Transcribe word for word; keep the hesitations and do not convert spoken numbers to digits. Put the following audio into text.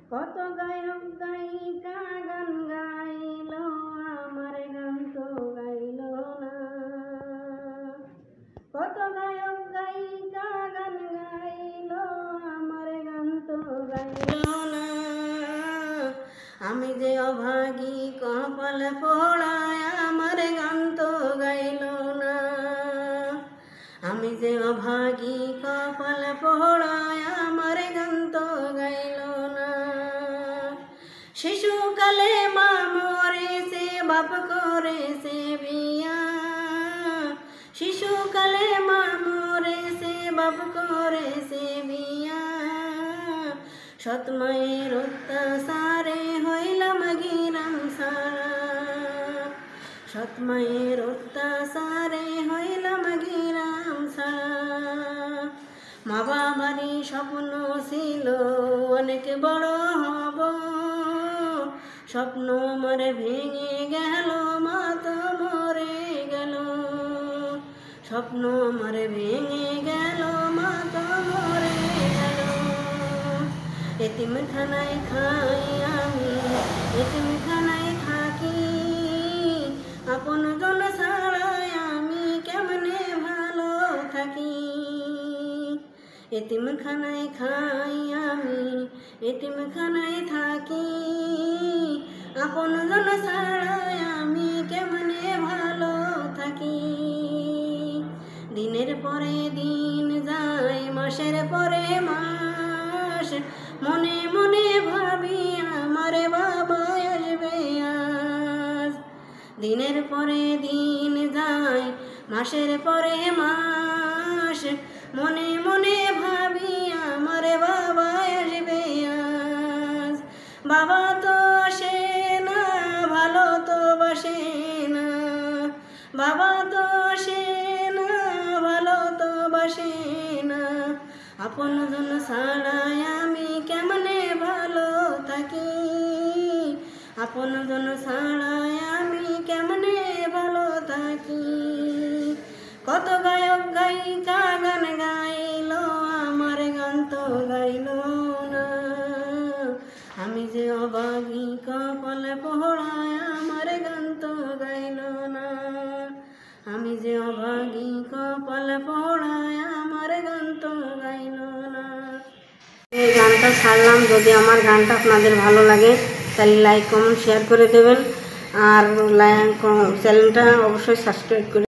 কত গায়ক গায়িকা গান গাইল আমার গান তো গাইল না। কত গায়ক গায়িকা গান গাইল আমার গান তো গাইল না। আমি যে অভাগী কপাল পোড়ায় আমার গান তো গাইল না। আমি যে অভাগী কপাল পোড়ায় আমার গান তো গাইল না। শিশুকালে মা মরেছে বাপ করেছে বিয়া। শিশুকালে মা মরেছে বাপ করেছে বিয়া। সৎ মায়ের অত্যাচারে হইলাম গিরাম সারা। সৎ মায়ের অত্যাচারে হইলাম গিরাম সারা। মা বাবারই স্বপ্ন ছিল অনেক বড় হব। স্বপ্ন আমার ভেঙে গেল মা তো মরে গেল। স্বপ্ন আমার ভেঙে গেল মা তো মরে গেল। এতিমখানায় খাই আমি এতিমখানায় থাকি। আপন জন ছাড়াই আমি কেমনে ভালো থাকি। এতিমখানায় খাই আমি এতিমখানায় থাকি। আপন জন ছাড়াই আমি কেমনে ভালো থাকি। দিনের পরে দিন যায় মাসের পরে মাস। মনে মনে ভাবি আমার বাবা আসবে আজ। দিনের পরে দিন যায় মাসের পরে মাস। মনে মনে ভাবি আমার বাবা আসবে আজ। বাবা তো আসে না ভালো তো বাসে না। বাবা তো আসে না ভালো তো বাসে না। আপন জন ছাড়াই আমি কেমনে ভালো থাকি। আপন জন ছাড়াই আমি কেমনে ভালো থাকি। কত গায়ক গায়িকা গান গাইল আমার গান তো গাইল না। আমি যে অভাগী কপাল পোড়ায় আমার গান তো গাইল না। আমি যে অভাগী কপাল পোড়ায় আমার গান তো গাইল না। এই গানটা ছাড়লাম। যদি আমার গানটা আপনাদের ভালো লাগে তাহলে লাইক কমেন্ট শেয়ার করে দেবেন। আর চ্যানেলটা অবশ্যই সাবস্ক্রাইব করে